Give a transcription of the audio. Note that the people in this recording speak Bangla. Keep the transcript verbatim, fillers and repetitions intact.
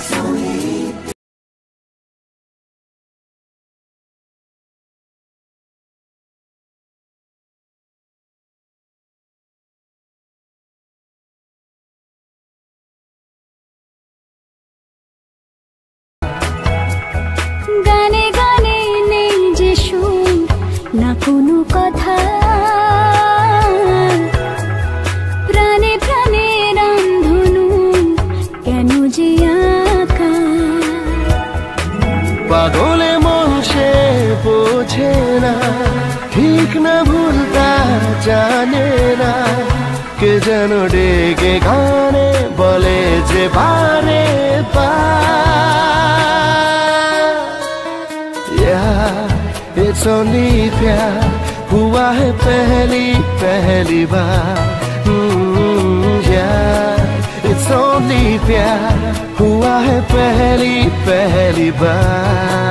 গানে গানে নেই যে সুর না কোনো কথা, প্রাণে প্রাণে রামধনু কেন যে আঁকা। পাগলে মন সে বোঝে না, ঠিক না ভুলতা জানে না, কে যেন ডেকে গানে বলে যে বারে বার। It's only प्यार हुआ है पहली पहली बार। mm, yeah, It's only प्यार हुआ है पहली पहली बार।